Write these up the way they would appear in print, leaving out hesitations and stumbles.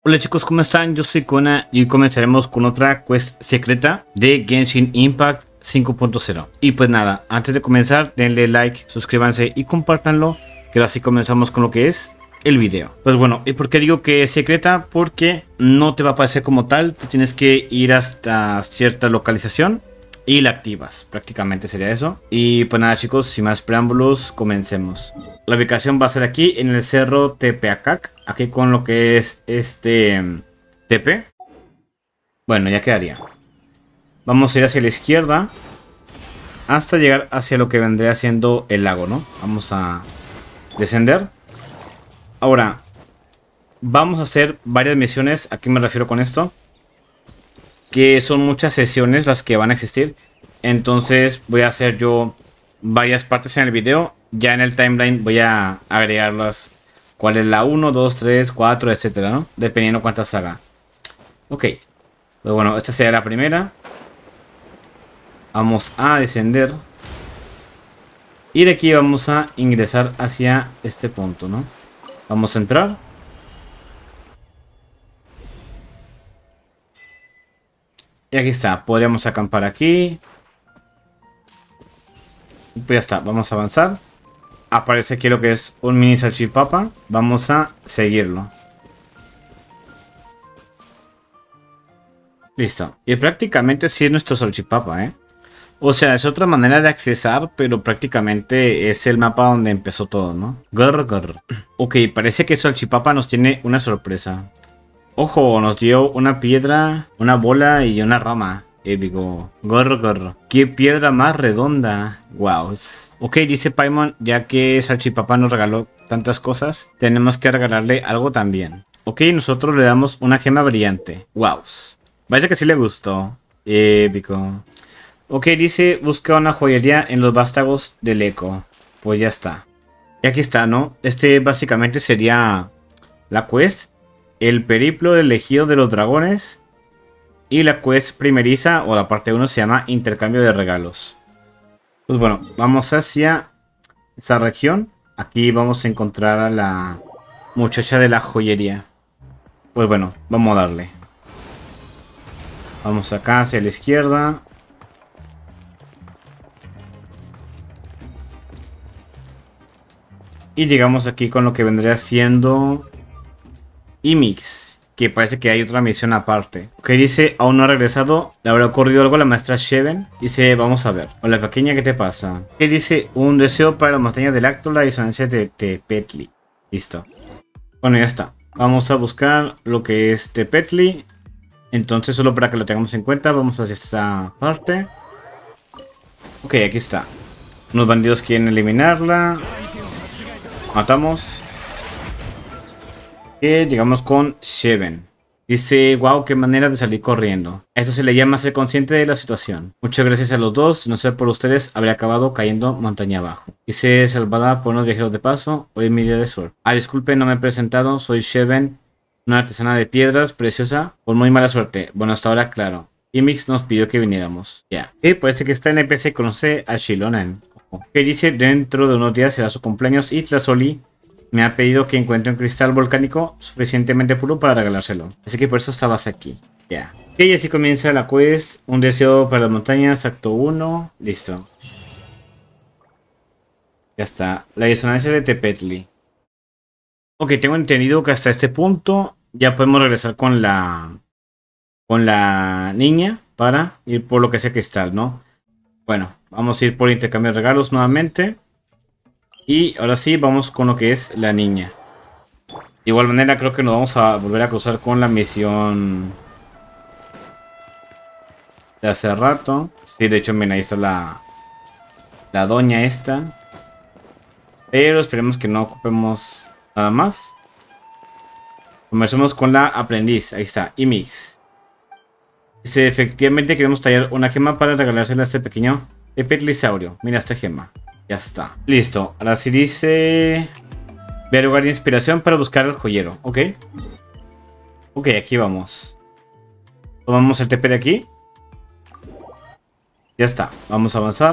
Hola chicos, ¿cómo están? Yo soy Kona y hoy comenzaremos con otra quest secreta de Genshin Impact 5.0. Y pues nada, antes de comenzar, denle like, suscríbanse y compártanlo, que así comenzamos con lo que es el video. Pues bueno, ¿y por qué digo que es secreta? Porque no te va a aparecer como tal, tú tienes que ir hasta cierta localización y la activas, prácticamente sería eso. Y pues nada chicos, sin más preámbulos, comencemos. La ubicación va a ser aquí en el cerro Tepeacac, aquí con lo que es este Tepe. Bueno, ya quedaría. Vamos a ir hacia la izquierda hasta llegar hacia lo que vendría siendo el lago, ¿no? Vamos a descender. Ahora, vamos a hacer varias misiones. ¿A qué me refiero con esto? Que son muchas sesiones las que van a existir. Entonces voy a hacer yo varias partes en el video. Ya en el timeline voy a agregarlas. ¿Cuál es la 1, 2, 3, 4, etcétera, ¿no? Dependiendo cuántas haga. Ok. Pues bueno, esta sería la primera. Vamos a descender. Y de aquí vamos a ingresar hacia este punto, ¿no? Vamos a entrar. Y aquí está. Podríamos acampar aquí. Pues ya está. Vamos a avanzar. Aparece aquí lo que es un mini salchipapa. Vamos a seguirlo. Listo. Y prácticamente sí es nuestro salchipapa, ¿eh? O sea, es otra manera de accesar, pero prácticamente es el mapa donde empezó todo, ¿no? Grr, grr. Ok, parece que salchipapa nos tiene una sorpresa. Ojo, nos dio una piedra, una bola y una rama. Épico. Grr, grr. ¡Qué piedra más redonda! Wow. Ok, dice Paimon, ya que salchipapa nos regaló tantas cosas, tenemos que regalarle algo también. Ok, nosotros le damos una gema brillante. Wow. Vaya que sí le gustó. Épico. Ok, dice, busca una joyería en los vástagos del eco. Pues ya está. Y aquí está, ¿no? Este básicamente sería la quest. El periplo del elegido de los dragones. Y la quest primeriza, o la parte 1, se llama intercambio de regalos. Pues bueno, vamos hacia esa región. Aquí vamos a encontrar a la muchacha de la joyería. Pues bueno, vamos a darle. Vamos acá hacia la izquierda. Y llegamos aquí con lo que vendría siendo Ymix, que parece que hay otra misión aparte. Ok, dice, aún no ha regresado. ¿Le habrá ocurrido algo a la maestra Sheven? Dice, vamos a ver. Hola pequeña, ¿qué te pasa? ¿Qué dice? Un deseo para las montañas del Láctula y disonancia de Tepetli. Listo. Bueno, ya está. Vamos a buscar lo que es Tepetli. Entonces, solo para que lo tengamos en cuenta, vamos hacia esta parte. Ok, aquí está. Unos bandidos quieren eliminarla. Matamos. Y llegamos con Sheven. Dice, wow, qué manera de salir corriendo. Esto se le llama ser consciente de la situación. Muchas gracias a los dos. No ser por ustedes, habría acabado cayendo montaña abajo. Dice, salvada por unos viajeros de paso. Hoy es mi día de suerte. Ah, disculpe, no me he presentado. Soy Sheven, una artesana de piedras preciosa. Por muy mala suerte. Bueno, hasta ahora, claro. Ymix nos pidió que viniéramos. Ya. Y parece que esta NPC conoce a Shilonen. Que dice, dentro de unos días será su cumpleaños y Tlazoli me ha pedido que encuentre un cristal volcánico suficientemente puro para regalárselo. Así que por eso estabas aquí. Ya. Ok, y así comienza la quest. Un deseo para las montañas, acto 1. Listo. Ya está. La disonancia de Tepetli. Ok, tengo entendido que hasta este punto ya podemos regresar con la niña para ir por lo que sea cristal, ¿no? Bueno, vamos a ir por intercambio de regalos nuevamente. Y ahora sí, vamos con lo que es la niña. De igual manera, creo que nos vamos a volver a cruzar con la misión de hace rato. Sí, de hecho, mira, ahí está la doña esta. Pero esperemos que no ocupemos nada más. Comencemos con la aprendiz. Ahí está, Ymix. Dice, efectivamente queremos tallar una gema para regalársela a este pequeño Petlisaurio. Mira esta gema. Ya está. Listo. Ahora sí dice... Ver lugar de inspiración para buscar al joyero. Ok. Ok, aquí vamos. Tomamos el TP de aquí. Ya está. Vamos a avanzar.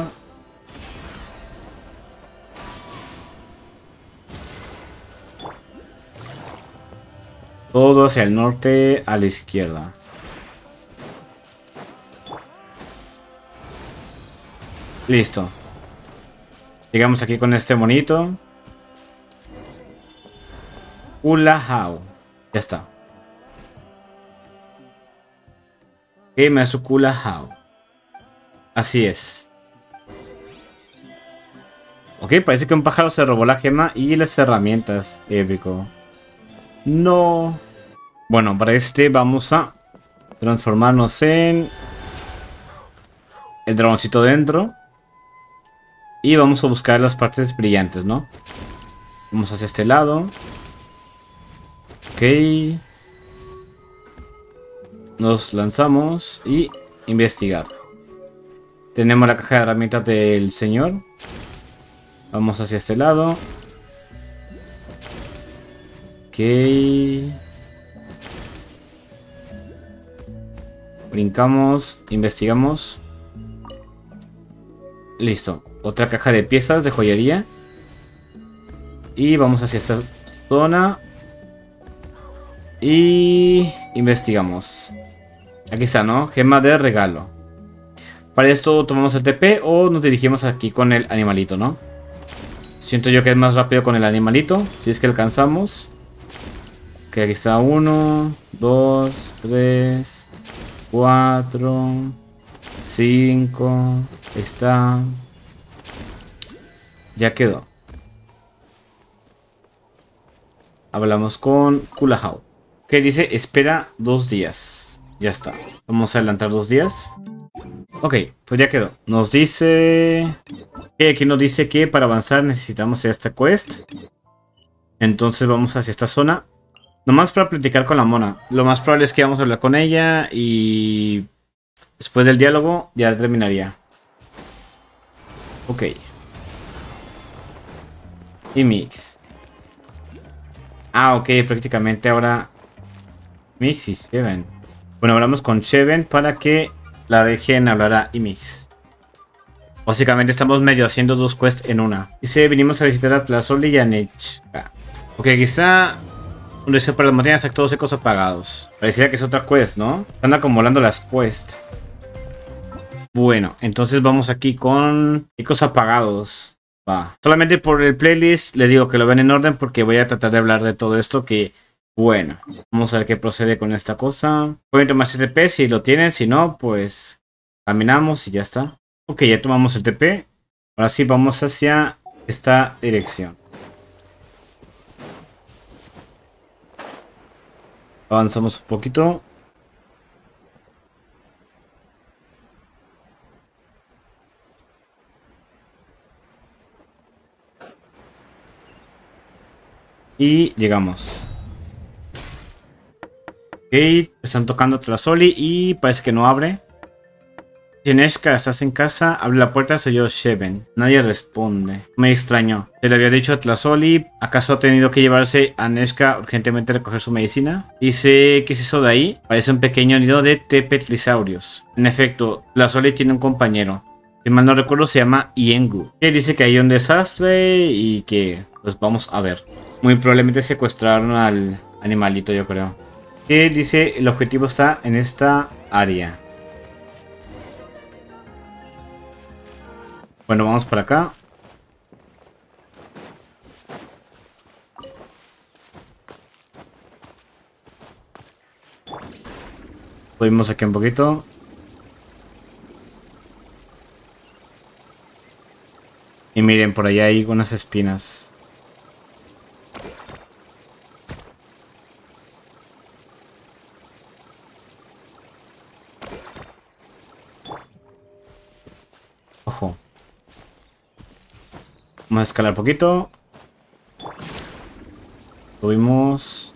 Todo hacia el norte, a la izquierda. Listo. Llegamos aquí con este monito. Kulahau. Ya está. Ok, me da su Kulahau. Así es. Ok, parece que un pájaro se robó la gema y las herramientas. Épico. No. Bueno, para este vamos a transformarnos en el dragoncito dentro. Y vamos a buscar las partes brillantes, ¿no? Vamos hacia este lado. Ok. Nos lanzamos y investigar. Tenemos la caja de herramientas del señor. Vamos hacia este lado. Ok. Brincamos, investigamos. Listo. Otra caja de piezas de joyería. Y vamos hacia esta zona. Y investigamos. Aquí está, ¿no? Gema de regalo. Para esto tomamos el TP o nos dirigimos aquí con el animalito, ¿no? Siento yo que es más rápido con el animalito. Si es que alcanzamos. Ok, aquí está 1, 2, 3, 4, 5. Ahí está. Ya quedó. Hablamos con Kulahau. Que dice, espera 2 días. Ya está. Vamos a adelantar 2 días. Ok, pues ya quedó. Nos dice... aquí nos dice que para avanzar necesitamos esta quest. Entonces vamos hacia esta zona. Nomás para platicar con la mona. Lo más probable es que vamos a hablar con ella y... después del diálogo ya terminaría. Ok. Y mix. Ah, ok, prácticamente ahora... Mix y Cheven. Bueno, hablamos con Cheven para que la dejen hablar a Imix. Básicamente estamos medio haciendo 2 quests en una. Dice, venimos a visitar a Tlazoli y a Nechka. Ok, quizá... donde se para las montañas actos secos apagados. Pareciera que es otra quest, ¿no? Están acumulando las quests. Bueno, entonces vamos aquí con... Ecos apagados. Va. Solamente por el playlist les digo que lo ven en orden porque voy a tratar de hablar de todo esto que... Bueno, vamos a ver qué procede con esta cosa. Pueden tomar ese TP si lo tienen, si no, pues caminamos y ya está. Ok, ya tomamos el TP. Ahora sí, vamos hacia esta dirección. Avanzamos un poquito. Y llegamos. Ok, están tocando Tlazoli y parece que no abre. Nechka, ¿estás en casa? Abre la puerta, soy yo, Cheven. Nadie responde. Me extraño. Se le había dicho a Tlazoli. ¿Acaso ha tenido que llevarse a Nechka urgentemente a recoger su medicina? Dice, ¿qué es eso de ahí? Parece un pequeño nido de tepetlisaurios. En efecto, Tlazoli tiene un compañero. Si mal no recuerdo, se llama Iengu. Que dice que hay un desastre y que, pues vamos a ver. Muy probablemente secuestraron al animalito, yo creo. Que dice, el objetivo está en esta área. Bueno, vamos para acá. Subimos aquí un poquito. Y miren, por allá hay unas espinas. Ojo. Vamos a escalar un poquito. Subimos.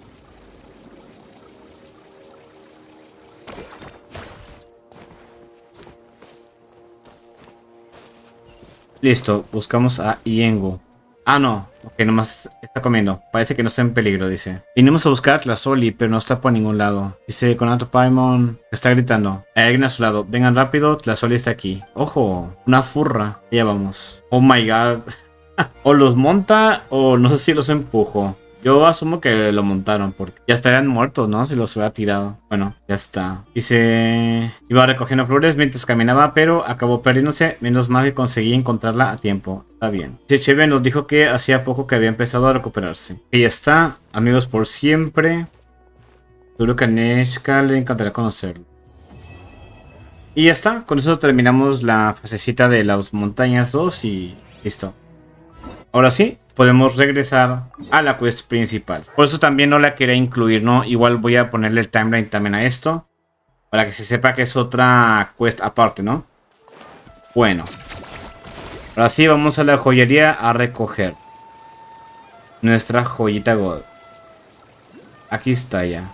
Listo, buscamos a Iengu. Ah, no. Ok, nomás está comiendo. Parece que no está en peligro, dice. Vinimos a buscar a Tlazoli, pero no está por ningún lado. Dice, con otro Paimon. Está gritando. Hay alguien a su lado. Vengan rápido, Tlazoli está aquí. Ojo, una furra. Ya vamos. Oh my god. O los monta o no sé si los empujo. Yo asumo que lo montaron porque ya estarían muertos, ¿no? Si los hubiera tirado. Bueno, ya está. Dice... Iba recogiendo flores mientras caminaba, pero acabó perdiéndose. Menos mal que conseguí encontrarla a tiempo. Está bien. Dice Cheve nos dijo que hacía poco que había empezado a recuperarse. Y ya está. Amigos por siempre. Seguro que a Neshka le encantará conocerlo. Y ya está. Con eso terminamos la fasecita de las montañas 2 y listo. Ahora sí, podemos regresar a la quest principal. Por eso también no la quería incluir, ¿no? Igual voy a ponerle el timeline también a esto. Para que se sepa que es otra quest aparte, ¿no? Bueno. Ahora sí, vamos a la joyería a recoger nuestra joyita gold. Aquí está ya.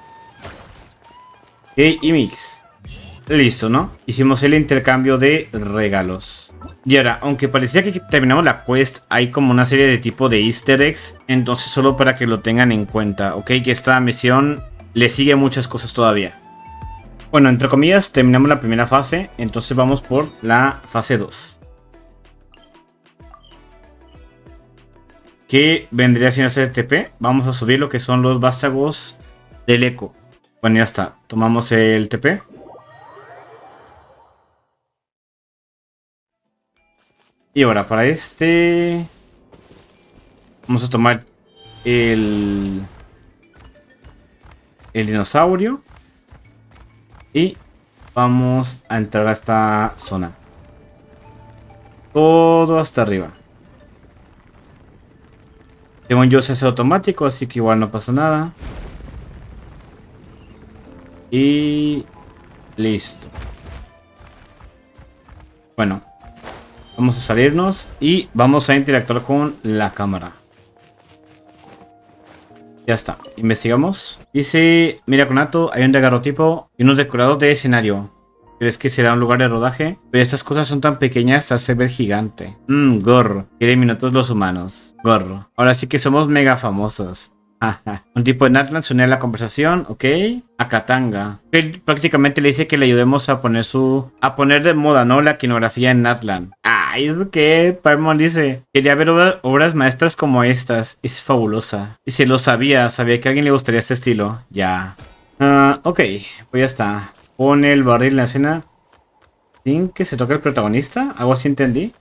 Y mix. Listo, ¿no? Hicimos el intercambio de regalos. Y ahora, aunque parecía que terminamos la quest, hay como una serie de tipo de easter eggs. Entonces solo para que lo tengan en cuenta, ¿ok? Que esta misión le sigue muchas cosas todavía. Bueno, entre comillas, terminamos la primera fase. Entonces vamos por la fase 2. Que vendría sin hacer TP. Vamos a subir lo que son los vástagos del eco. Bueno, ya está. Tomamos el TP. Y ahora para este... Vamos a tomar el dinosaurio. Y vamos a entrar a esta zona. Todo hasta arriba. Según yo se hace automático, así que igual no pasa nada. Y... listo. Bueno. Vamos a salirnos y vamos a interactuar con la cámara. Ya está. Investigamos. Dice, mira Conato, hay un daguerrotipo y unos decorados de escenario. ¿Crees que será un lugar de rodaje? Pero estas cosas son tan pequeñas, se hace ver gigante. Gorro. Qué diminutos los humanos. Gorro. Ahora sí que somos mega famosos. Un tipo de Natlan se une a la conversación, ok. A Katanga. Él prácticamente le dice que le ayudemos a poner de moda, ¿no? La quinografía en Natlan. Ay, es que Paimon dice. Quería ver obras maestras como estas. Es fabulosa. Y si lo sabía que a alguien le gustaría este estilo. Ya. Ok, pues ya está. Pone el barril en la escena sin que se toque el protagonista. Algo así entendí.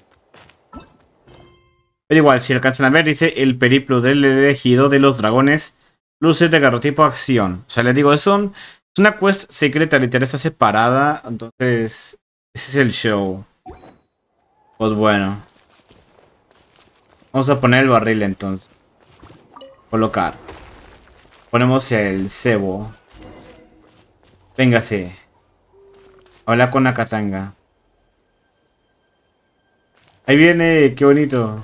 Pero igual, si alcanzan a ver, dice el periplo del elegido de los dragones. Luces de garrotipo acción. O sea, les digo, es una quest secreta, literal, está separada. Entonces, ese es el show. Pues bueno. Vamos a poner el barril entonces. Colocar. Ponemos el cebo. Véngase. Habla con Nakatanga. Ahí viene, qué bonito.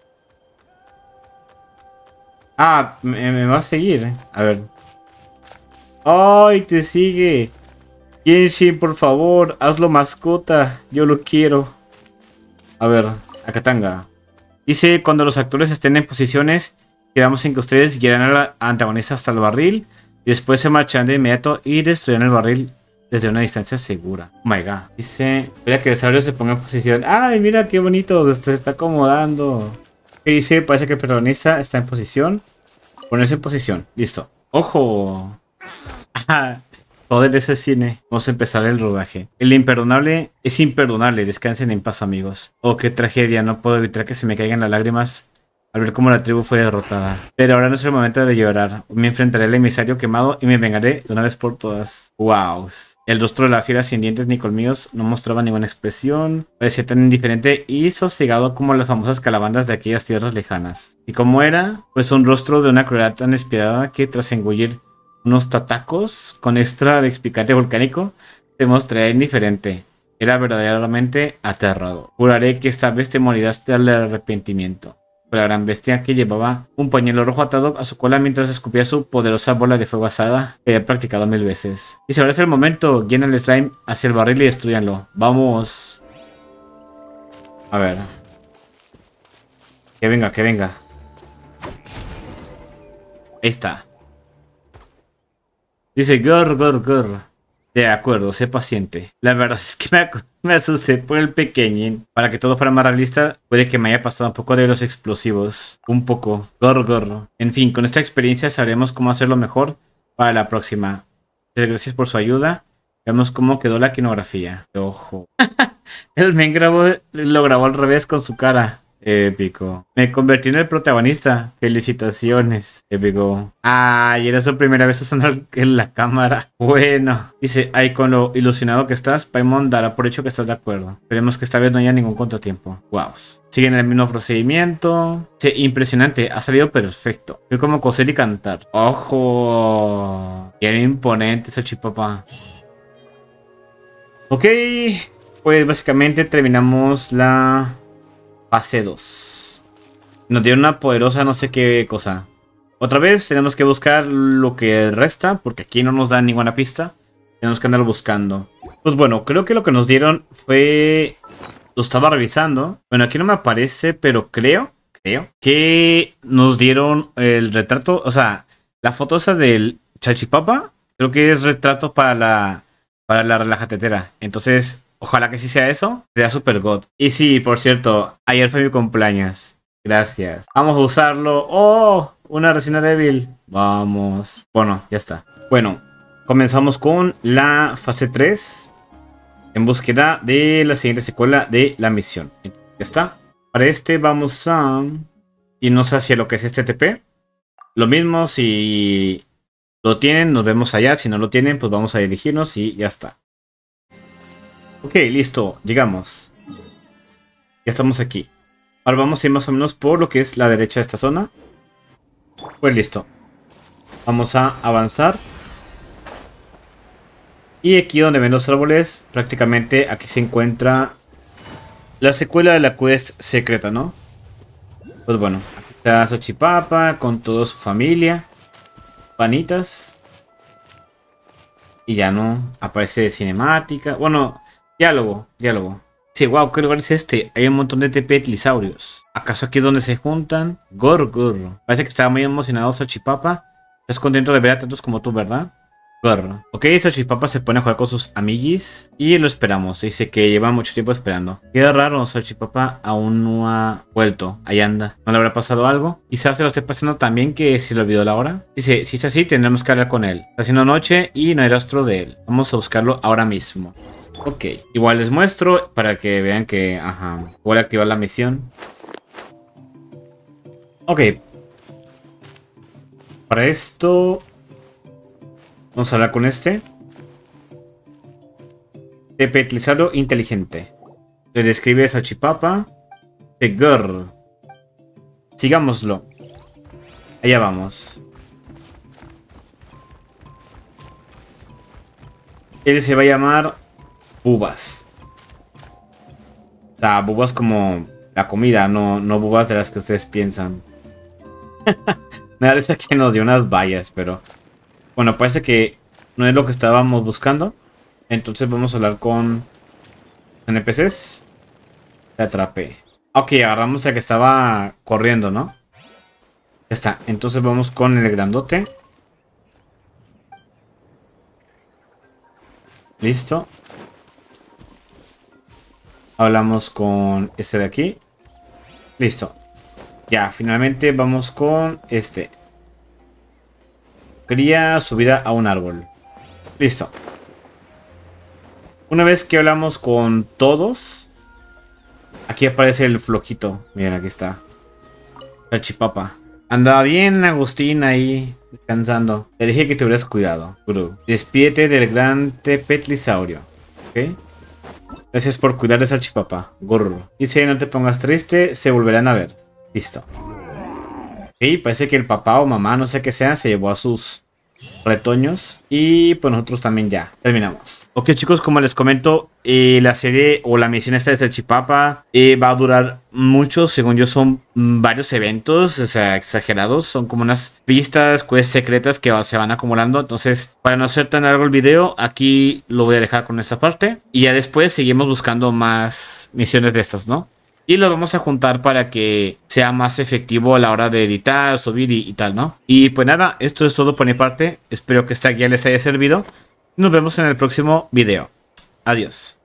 Ah, me va a seguir. A ver. ¡Ay, te sigue! Genshin, por favor, hazlo mascota. Yo lo quiero. A ver, Nakatanga. Dice, cuando los actores estén en posiciones, quedamos en que ustedes guiarán a la antagonista hasta el barril. Y después se marcharán de inmediato y destruirán el barril desde una distancia segura. Oh my god. Dice, espera que el dinosaurio se ponga en posición. ¡Ay, mira qué bonito! Se está acomodando. ¿Qué dice? Parece que el protagonista está en posición. Ponerse en posición. Listo. ¡Ojo! Joder, ese cine. Vamos a empezar el rodaje. El imperdonable es imperdonable. Descansen en paz, amigos. Oh, qué tragedia. No puedo evitar que se me caigan las lágrimas al ver cómo la tribu fue derrotada. Pero ahora no es el momento de llorar. Me enfrentaré al emisario quemado y me vengaré de una vez por todas. ¡Wow! El rostro de la fiera sin dientes ni colmillos no mostraba ninguna expresión. Parecía tan indiferente y sosegado como las famosas calabandas de aquellas tierras lejanas. ¿Y cómo era? Pues un rostro de una crueldad tan despiadada que tras engullir unos tatacos con extra de explicante volcánico se mostraría indiferente. Era verdaderamente aterrado. Juraré que esta vez te morirás del arrepentimiento. La gran bestia que llevaba un pañuelo rojo atado a su cola mientras escupía su poderosa bola de fuego asada que había practicado 1000 veces. Y si ahora es el momento, guíen el slime hacia el barril y destruyanlo. ¡Vamos! A ver. Que venga, que venga. Ahí está. Dice Gor. De acuerdo, sé paciente. La verdad es que me asusté por el pequeñín. Para que todo fuera más realista, puede que me haya pasado un poco de los explosivos. Un poco. Gorro. En fin, con esta experiencia sabremos cómo hacerlo mejor para la próxima. Gracias por su ayuda. Veamos cómo quedó la quinografía. Ojo. El men lo grabó al revés con su cara. Épico. Me convertí en el protagonista. Felicitaciones. Épico. Ay, era su primera vez usando en la cámara. Bueno. Dice, ay, con lo ilusionado que estás, Paimon dará por hecho que estás de acuerdo. Esperemos que esta vez no haya ningún contratiempo. Wow. Siguen el mismo procedimiento. Sí, impresionante. Ha salido perfecto. Fue como coser y cantar. Ojo. Bien imponente esa chipapa. Ok. Pues básicamente terminamos la fase 2. Nos dieron una poderosa no sé qué cosa. Otra vez tenemos que buscar lo que resta, porque aquí no nos dan ninguna pista. Tenemos que andar buscando. Pues bueno, creo que lo que nos dieron fue... Lo estaba revisando. Bueno, aquí no me aparece, pero creo que nos dieron el retrato. O sea, la foto esa del Salchipapa. Creo que es retrato para la relajatetera. Entonces... Ojalá que sí sea eso. Sea super god. Y sí, por cierto, ayer fue mi cumpleaños. Gracias. Vamos a usarlo. ¡Oh! Una resina débil. Vamos. Bueno, ya está. Bueno, comenzamos con la fase 3. En búsqueda de la siguiente secuela de la misión. Ya está. Para este vamos a irnos hacia lo que es este TP. Lo mismo, si lo tienen, nos vemos allá. Si no lo tienen, pues vamos a dirigirnos y ya está. Ok, listo, llegamos. Ya estamos aquí. Ahora vamos a ir más o menos por lo que es la derecha de esta zona. Pues listo. Vamos a avanzar. Y aquí donde ven los árboles, prácticamente aquí se encuentra la secuela de la quest secreta, ¿no? Pues bueno, aquí está Salchipapa con toda su familia. Panitas. Y ya no, aparece cinemática. Bueno... Diálogo. Sí, wow, ¿qué lugar es este? Hay un montón de petlisaurios. ¿Acaso aquí es donde se juntan? Gorro. Parece que estaba muy emocionado Salchipapa. Estás contento de ver a tantos como tú, ¿verdad? Gorro. Ok, Salchipapa se pone a jugar con sus amiguis. Y lo esperamos. Dice que lleva mucho tiempo esperando. Queda raro, Salchipapa aún no ha vuelto. Ahí anda. ¿No le habrá pasado algo? Quizás se lo esté pasando también que se le olvidó la hora. Dice, si es así, tendremos que hablar con él. Está haciendo noche y no hay rastro de él. Vamos a buscarlo ahora mismo. Ok, igual les muestro para que vean que, voy a activar la misión. Ok. Para esto, vamos a hablar con este. Petlizado inteligente. Le describe Salchipapa. Segur. Sigámoslo. Allá vamos. Él se va a llamar... Bubas. O sea, bubas como la comida, no bubas de las que ustedes piensan. Me parece que nos dio unas vallas, pero... Bueno, parece que no es lo que estábamos buscando. Entonces vamos a hablar con NPCs. Te atrapé. Ok, agarramos al que estaba corriendo, ¿no? Ya está. Entonces vamos con el grandote. Listo. Hablamos con este de aquí. Listo. Ya, finalmente vamos con este. Quería subida a un árbol. Listo. Una vez que hablamos con todos, aquí aparece el flojito. Miren, aquí está. Salchipapa. Andaba bien Agustín ahí descansando. Te dije que tuvieras cuidado, Guru. Despídete del gran petlisaurio. ¿Ok? Gracias por cuidar de Salchipapa. Gorro. Dice, no te pongas triste, se volverán a ver. Listo. Ok, parece que el papá o mamá, no sé qué sea, se llevó a sus retoños. Y pues nosotros también ya. Terminamos. Ok, chicos, como les comento, la serie o la misión esta de Salchipapa va a durar mucho. Según yo, son varios eventos, o sea, exagerados. Son como unas pistas, quests secretas que se van acumulando. Entonces, para no hacer tan largo el video, aquí lo voy a dejar con esta parte. Y ya después seguimos buscando más misiones de estas, ¿no? Y lo vamos a juntar para que sea más efectivo a la hora de editar, subir y tal, ¿no? Y pues nada, esto es todo por mi parte. Espero que esta guía les haya servido. Nos vemos en el próximo video. Adiós.